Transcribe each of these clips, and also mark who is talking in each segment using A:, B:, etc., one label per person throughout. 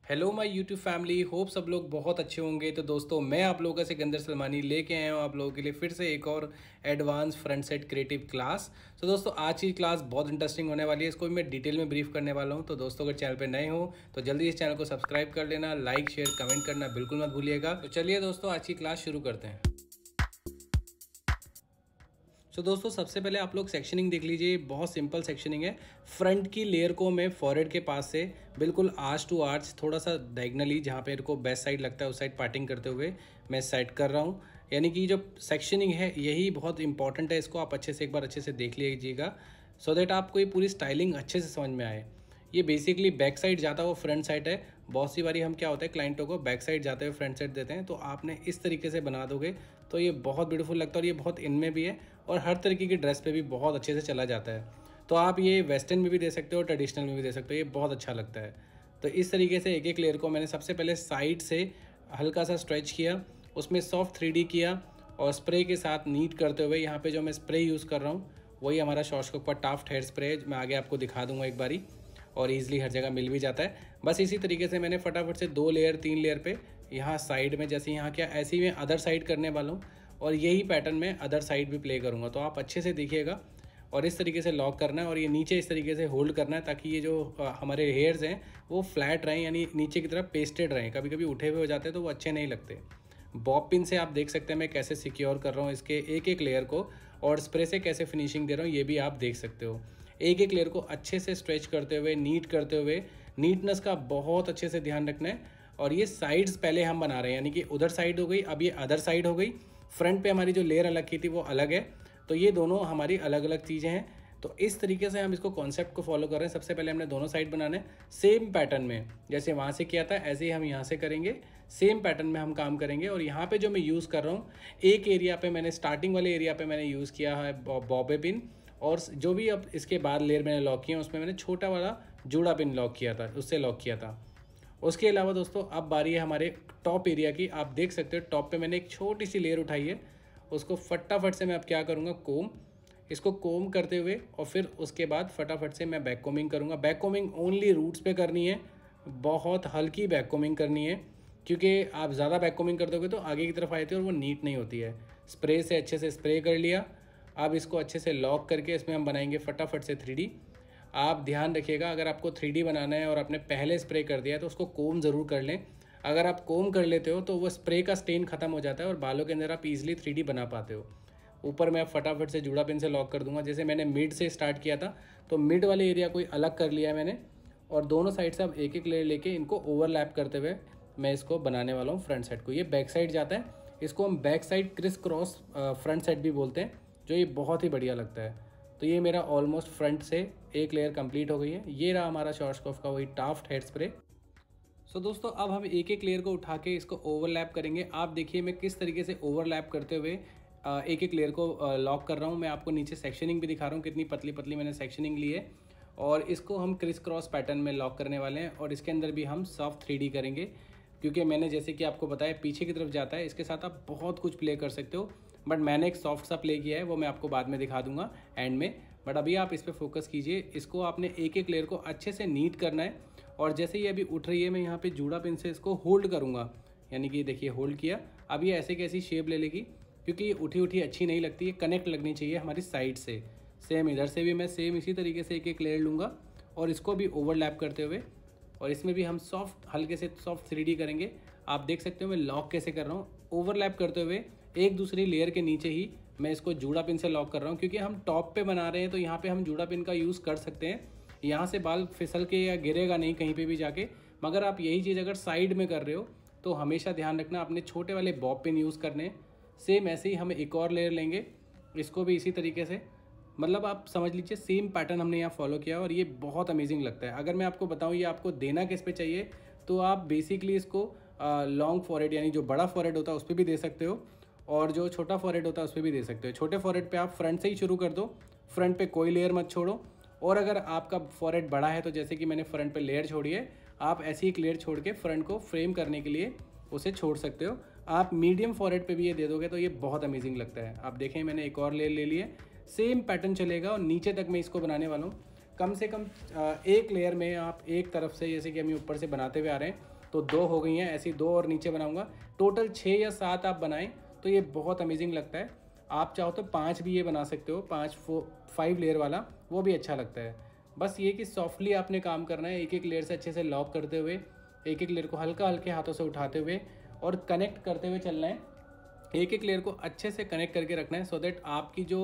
A: Hello my YouTube family, hope सब लोग बहुत अच्छे होंगे। तो दोस्तों, मैं आप लोगों का सिकंदर सलमानी लेके आया हूँ आप लोगों के लिए फिर से एक और advance front side creative class. तो दोस्तों, आज की क्लास बहुत इंटरेस्टिंग होने वाली है। इसको मैं डिटेल में ब्रीफ करने वाला हूँ। तो दोस्तों, अगर चैनल पर नए हो तो जल्दी इस चैनल को सब्सक्राइब कर लेना, लाइक शेयर कमेंट करना बिल्कुल मत भूलिएगा। तो चलिए दोस्तों, आज की क्लास शुरू करते हैं। तो दोस्तों, सबसे पहले आप लोग सेक्शनिंग देख लीजिए। बहुत सिंपल सेक्शनिंग है। फ्रंट की लेयर को मैं फॉरहेड के पास से बिल्कुल आर्च टू आर्च थोड़ा सा डायगनली, जहाँ पे इनको बेस्ट साइड लगता है उस साइड पार्टिंग करते हुए मैं सेट कर रहा हूँ। यानी कि जो सेक्शनिंग है यही बहुत इंपॉर्टेंट है। इसको आप अच्छे से एक बार अच्छे से देख लीजिएगा सो दैट आपको ये पूरी स्टाइलिंग अच्छे से समझ में आए। ये बेसिकली बैक साइड जाता हुआ फ्रंट साइड है। बहुत सी बारी हम क्या होता है, क्लाइंटों को बैक साइड जाते हुए फ्रंट साइड देते हैं। तो आपने इस तरीके से बना दोगे तो ये बहुत ब्यूटीफुल लगता है और ये बहुत इनमें भी है और हर तरीके की ड्रेस पे भी बहुत अच्छे से चला जाता है। तो आप ये वेस्टर्न में भी दे सकते हो, ट्रेडिशनल में भी दे सकते हो, ये बहुत अच्छा लगता है। तो इस तरीके से एक एक लेयर को मैंने सबसे पहले साइड से हल्का सा स्ट्रेच किया, उसमें सॉफ्ट 3D किया और स्प्रे के साथ नीट करते हुए, यहाँ पे जो मैं स्प्रे यूज़ कर रहा हूँ वही हमारा शॉर्ट्सकोप का टाफ्ट हेयर स्प्रे है। मैं आगे आपको दिखा दूंगा एक बारी, और ईजिली हर जगह मिल भी जाता है। बस इसी तरीके से मैंने फटाफट से 2 लेयर 3 लेयर पे यहाँ साइड में, जैसे यहाँ क्या, ऐसे ही मैं अदर साइड करने वाला हूँ और यही पैटर्न में अदर साइड भी प्ले करूँगा। तो आप अच्छे से देखिएगा और इस तरीके से लॉक करना है और ये नीचे इस तरीके से होल्ड करना है ताकि ये जो हमारे हेयर्स हैं वो फ्लैट रहें, यानी नीचे की तरफ पेस्टेड रहें। कभी कभी उठे हुए हो जाते हैं तो वो अच्छे नहीं लगते। बॉब पिन से आप देख सकते हैं मैं कैसे सिक्योर कर रहा हूँ इसके एक एक लेयर को, और स्प्रे से कैसे फिनिशिंग दे रहा हूँ ये भी आप देख सकते हो। एक एक लेयर को अच्छे से स्ट्रेच करते हुए, नीट करते हुए, नीटनेस का बहुत अच्छे से ध्यान रखना है। और ये साइड्स पहले हम बना रहे हैं, यानी कि उधर साइड हो गई, अब ये अदर साइड हो गई। फ्रंट पे हमारी जो लेयर अलग की थी वो अलग है, तो ये दोनों हमारी अलग अलग चीज़ें हैं। तो इस तरीके से हम इसको कॉन्सेप्ट को फॉलो कर रहे हैं। सबसे पहले हमने दोनों साइड बनाना है सेम पैटर्न में, जैसे वहाँ से किया था ऐसे ही हम यहाँ से करेंगे। सेम पैटर्न में हम काम करेंगे। और यहाँ पे जो मैं यूज़ कर रहा हूँ, एक एरिया पे मैंने, स्टार्टिंग वाले एरिया पे मैंने यूज़ किया है बॉबे पिन, और जो भी अब इसके बाद लेयर मैंने लॉक किया उसमें मैंने छोटा वाला जूड़ा पिन लॉक किया था, उससे लॉक किया था। उसके अलावा दोस्तों, अब बारी है हमारे टॉप एरिया की। आप देख सकते हो टॉप पे मैंने एक छोटी सी लेयर उठाई है, उसको फटाफट से मैं अब क्या करूँगा, कोम, इसको कोम करते हुए और फिर उसके बाद फटाफट से मैं बैक कोमिंग करूँगा। बैक कोमिंग ओनली रूट्स पे करनी है, बहुत हल्की बैक कोमिंग करनी है, क्योंकि आप ज़्यादा बैक कोमिंग कर दोगे तो आगे की तरफ आती है और वो नीट नहीं होती है। स्प्रे से अच्छे से स्प्रे कर लिया। अब इसको अच्छे से लॉक करके इसमें हम बनाएंगे फटाफट से 3D। आप ध्यान रखिएगा, अगर आपको 3D बनाना है और आपने पहले स्प्रे कर दिया है तो उसको कोम ज़रूर कर लें। अगर आप कोम कर लेते हो तो वो स्प्रे का स्टेन खत्म हो जाता है और बालों के अंदर आप इजीली 3D बना पाते हो। ऊपर मैं फटाफट से जूड़ा पिन से लॉक कर दूंगा। जैसे मैंने मिड से स्टार्ट किया था तो मिड वाले एरिया को अलग कर लिया है मैंने, और दोनों साइड से अब एक एक लेयर लेके इनको ओवरलैप करते हुए मैं इसको बनाने वाला हूँ फ्रंट साइड को। ये बैक साइड जाता है, इसको हम back side criss cross front side भी बोलते हैं, जो ये बहुत ही बढ़िया लगता है। तो ये मेरा ऑलमोस्ट फ्रंट से एक लेयर कंप्लीट हो गई है। ये रहा हमारा शॉर्ट्सकोप का वही टाफ्ट हेयर स्प्रे। सो दोस्तों, अब हम एक एक लेयर को उठा के इसको ओवरलैप करेंगे। आप देखिए मैं किस तरीके से ओवरलैप करते हुए एक एक लेयर को लॉक कर रहा हूँ। मैं आपको नीचे सेक्शनिंग भी दिखा रहा हूँ, कितनी पतली पतली मैंने सेक्शनिंग ली है। और इसको हम क्रिस क्रॉस पैटर्न में लॉक करने वाले हैं और इसके अंदर भी हम सॉफ्ट 3D करेंगे, क्योंकि मैंने जैसे कि आपको बताया पीछे की तरफ जाता है। इसके साथ आप बहुत कुछ प्ले कर सकते हो, बट मैंने एक सॉफ्ट सा प्ले किया है, वो मैं आपको बाद में दिखा दूंगा एंड में। बट अभी आप इस पर फोकस कीजिए। इसको आपने एक एक लेयर को अच्छे से नीट करना है। और जैसे ये अभी उठ रही है, मैं यहाँ पे जूड़ा पिन से इसको होल्ड करूँगा, यानी कि देखिए होल्ड किया। अब ये ऐसे कैसी शेप ले लेगी, क्योंकि ये उठी उठी अच्छी नहीं लगती है, कनेक्ट लगनी चाहिए हमारी साइड से। सेम इधर से भी मैं सेम इसी तरीके से एक एक लेयर लूँगा और इसको भी ओवरलैप करते हुए, और इसमें भी हम सॉफ्ट, हल्के से सॉफ्ट 3D करेंगे। आप देख सकते हो मैं लॉक कैसे कर रहा हूँ, ओवरलैप करते हुए एक दूसरी लेयर के नीचे ही मैं इसको जूड़ा पिन से लॉक कर रहा हूँ, क्योंकि हम टॉप पे बना रहे हैं तो यहाँ पे हम जूड़ा पिन का यूज़ कर सकते हैं। यहाँ से बाल फिसल के या गिरेगा नहीं कहीं पे भी जाके। मगर आप यही चीज़ अगर साइड में कर रहे हो तो हमेशा ध्यान रखना अपने छोटे वाले बॉब पिन यूज़ करने। सेम ऐसे ही हम एक और लेयर लेंगे, इसको भी इसी तरीके से, मतलब आप समझ लीजिए सेम पैटर्न हमने यहाँ फॉलो किया और ये बहुत अमेजिंग लगता है। अगर मैं आपको बताऊँ ये आपको देना किस पे चाहिए, तो आप बेसिकली इसको लॉन्ग फॉरहेड, यानी जो बड़ा फॉरहेड होता है उस पर भी दे सकते हो, और जो छोटा फॉरहेड होता है उस पर भी दे सकते हो। छोटे फॉरहेड पे आप फ्रंट से ही शुरू कर दो, फ्रंट पे कोई लेयर मत छोड़ो। और अगर आपका फॉरहेड बड़ा है तो जैसे कि मैंने फ्रंट पे लेयर छोड़ी है, आप ऐसी एक लेयर छोड़ के फ्रंट को फ्रेम करने के लिए उसे छोड़ सकते हो। आप मीडियम फॉरहेड पे भी ये दे दोगे तो ये बहुत अमेजिंग लगता है। आप देखें मैंने एक और लेयर ले ली है, सेम पैटर्न चलेगा और नीचे तक मैं इसको बनाने वाला हूँ। कम से कम एक लेयर में आप एक तरफ से, जैसे कि हम ऊपर से बनाते हुए आ रहे हैं, तो 2 हो गई हैं, ऐसी 2 और नीचे बनाऊंगा। टोटल 6 या 7 आप बनाएं तो ये बहुत अमेजिंग लगता है। आप चाहो तो 5 भी ये बना सकते हो, 5 लेयर वाला, वो भी अच्छा लगता है। बस ये कि सॉफ्टली आपने काम करना है, एक एक लेयर से अच्छे से लॉक करते हुए, एक एक लेयर को हल्का हल्के हाथों से उठाते हुए और कनेक्ट करते हुए चलना है। एक एक लेयर को अच्छे से कनेक्ट करके रखना है सो दैट आपकी जो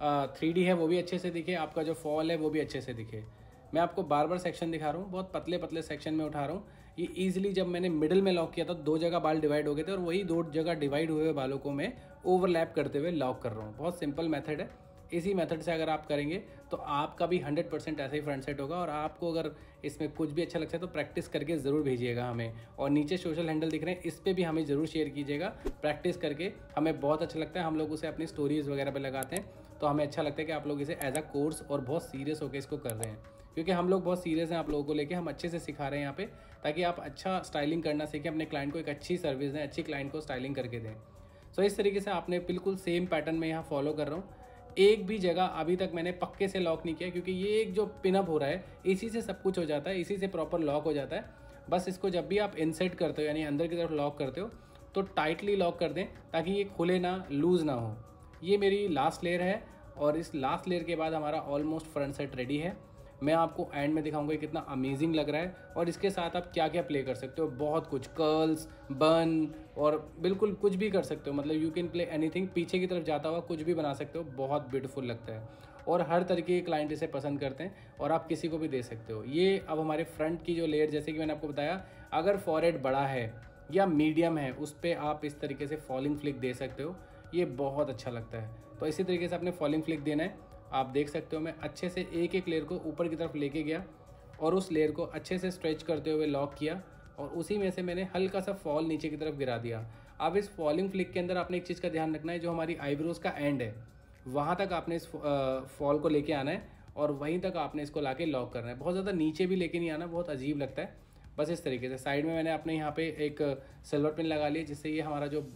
A: 3D है वो भी अच्छे से दिखे, आपका जो फॉल है वो भी अच्छे से दिखे। मैं आपको बार बार सेक्शन दिखा रहा हूँ, बहुत पतले पतले सेक्शन में उठा रहा हूँ। ये ईजिली जब मैंने मिडिल में लॉक किया था 2 जगह बाल डिवाइड हो गए थे और वही 2 जगह डिवाइड हुए हुए बालों को मैं ओवरलैप करते हुए लॉक कर रहा हूँ। बहुत सिंपल मेथड है। इसी मेथड से अगर आप करेंगे तो आपका भी 100% ऐसे ही फ्रंट सेट होगा। और आपको अगर इसमें कुछ भी अच्छा लगता है तो प्रैक्टिस करके ज़रूर भेजिएगा हमें। और नीचे सोशल हैंडल दिख रहे हैं, इस पर भी हमें ज़रूर शेयर कीजिएगा। प्रैक्टिस करके हमें बहुत अच्छा लगता है, हम लोग उसे अपनी स्टोरीज़ वगैरह पर लगाते हैं तो हमें अच्छा लगता है कि आप लोग इसे एज अ कोर्स और बहुत सीरियस होकर इसको कर रहे हैं। क्योंकि हम लोग बहुत सीरियस हैं आप लोगों को लेके, हम अच्छे से सिखा रहे हैं यहाँ पे, ताकि आप अच्छा स्टाइलिंग करना सीखें, अपने क्लाइंट को एक अच्छी सर्विस दें, अच्छी क्लाइंट को स्टाइलिंग करके दें। सो इस तरीके से आपने बिल्कुल सेम पैटर्न में यहाँ फॉलो कर रहा हूँ। एक भी जगह अभी तक मैंने पक्के से लॉक नहीं किया, क्योंकि ये एक जो पिनअप हो रहा है इसी से सब कुछ हो जाता है, इसी से प्रॉपर लॉक हो जाता है। बस इसको जब भी आप इनसेट करते हो यानी अंदर की तरफ लॉक करते हो तो टाइटली लॉक कर दें ताकि ये खुले ना, लूज़ ना हो। ये मेरी लास्ट लेयर है और इस लास्ट लेयर के बाद हमारा ऑलमोस्ट फ्रंट सेट रेडी है। मैं आपको एंड में दिखाऊंगा कितना अमेजिंग लग रहा है और इसके साथ आप क्या क्या प्ले कर सकते हो। बहुत कुछ, कर्ल्स, बन और बिल्कुल कुछ भी कर सकते हो, मतलब यू कैन प्ले एनीथिंग। पीछे की तरफ जाता हुआ कुछ भी बना सकते हो, बहुत ब्यूटीफुल लगता है और हर तरीके के क्लाइंट इसे पसंद करते हैं और आप किसी को भी दे सकते हो। ये अब हमारे फ्रंट की जो लेयर, जैसे कि मैंने आपको बताया, अगर फॉरहेड बड़ा है या मीडियम है उस पर आप इस तरीके से फॉलिंग फ्लिक दे सकते हो, ये बहुत अच्छा लगता है। तो इसी तरीके से आपने फॉलिंग फ्लिक देना है। आप देख सकते हो मैं अच्छे से एक एक लेयर को ऊपर की तरफ लेके गया और उस लेयर को अच्छे से स्ट्रेच करते हुए लॉक किया और उसी में से मैंने हल्का सा फॉल नीचे की तरफ गिरा दिया। अब इस फॉलिंग फ्लिक के अंदर आपने एक चीज़ का ध्यान रखना है, जो हमारी आईब्रोज का एंड है वहाँ तक आपने इस फॉल को लेके आना है और वहीं तक आपने इसको लाके लॉक करना है। बहुत ज़्यादा नीचे भी लेके नहीं आना, बहुत अजीब लगता है। बस इस तरीके से साइड में मैंने अपने यहाँ पे एक सिल्वर पिन लगा लिया, जिससे ये हमारा जो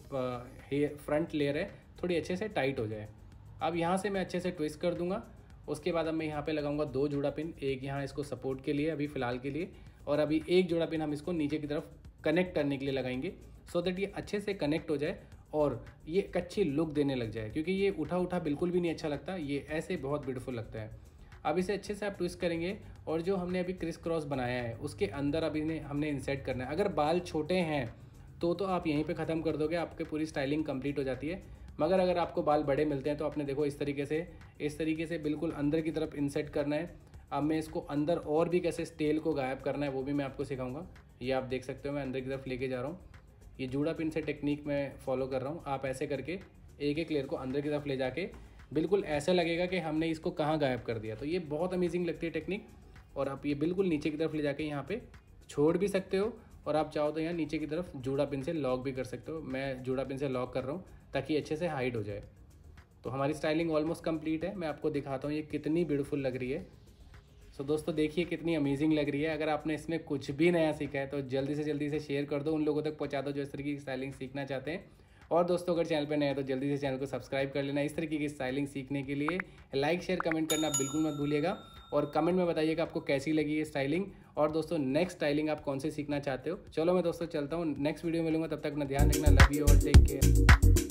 A: फ्रंट लेयर है थोड़ी अच्छे से टाइट हो जाए। अब यहाँ से मैं अच्छे से ट्विस्ट कर दूंगा। उसके बाद अब मैं यहाँ पे लगाऊंगा 2 जोड़ा पिन, एक यहाँ इसको सपोर्ट के लिए अभी फ़िलहाल के लिए, और अभी एक जोड़ा पिन हम इसको नीचे की तरफ कनेक्ट करने के लिए लगाएंगे, सो दैट ये अच्छे से कनेक्ट हो जाए और ये एक अच्छी लुक देने लग जाए। क्योंकि ये उठा उठा बिल्कुल भी नहीं अच्छा लगता, ये ऐसे बहुत ब्यूटीफुल लगता है। अब इसे अच्छे से आप ट्विस्ट करेंगे और जो हमने अभी क्रिस क्रॉस बनाया है उसके अंदर अभी हमने इंसर्ट करना है। अगर बाल छोटे हैं तो आप यहीं पे ख़त्म कर दोगे, आपके पूरी स्टाइलिंग कंप्लीट हो जाती है। मगर अगर आपको बाल बड़े मिलते हैं तो आपने देखो इस तरीके से बिल्कुल अंदर की तरफ इंसर्ट करना है। अब मैं इसको अंदर और भी कैसे स्टेल को गायब करना है वो भी मैं आपको सिखाऊंगा। ये आप देख सकते हो मैं अंदर की तरफ लेके जा रहा हूँ। ये जूड़ा पिन से टेक्निक मैं फॉलो कर रहा हूँ। आप ऐसे करके एक एक लेयर को अंदर की तरफ ले जाके बिल्कुल ऐसा लगेगा कि हमने इसको कहाँ गायब कर दिया। तो ये बहुत अमेजिंग लगती है टेक्निक। और आप ये बिल्कुल नीचे की तरफ ले जाके यहाँ पे छोड़ भी सकते हो और आप चाहो तो यहाँ नीचे की तरफ जूड़ा पिन से लॉक भी कर सकते हो। मैं जूड़ा पिन से लॉक कर रहा हूँ ताकि अच्छे से हाइड हो जाए। तो हमारी स्टाइलिंग ऑलमोस्ट कंप्लीट है। मैं आपको दिखाता हूँ ये कितनी ब्यूटीफुल लग रही है। सो दोस्तों देखिए कितनी अमेजिंग लग रही है। अगर आपने इसमें कुछ भी नया सीखा है तो जल्दी से शेयर कर दो, उन लोगों तक पहुँचा दो जो इस तरीके की स्टाइलिंग सीखना चाहते हैं। और दोस्तों अगर चैनल पे नए हैं तो जल्दी से चैनल को सब्सक्राइब कर लेना। इस तरीके की स्टाइलिंग सीखने के लिए लाइक शेयर कमेंट करना बिल्कुल मत भूलिएगा और कमेंट में बताइएगा आपको कैसी लगी ये स्टाइलिंग। और दोस्तों नेक्स्ट स्टाइलिंग आप कौन से सीखना चाहते हो। चलो मैं दोस्तों चलता हूँ, नेक्स्ट वीडियो मिलूंगा, तब तक अपना ध्यान रखना। लव यू और टेक केयर।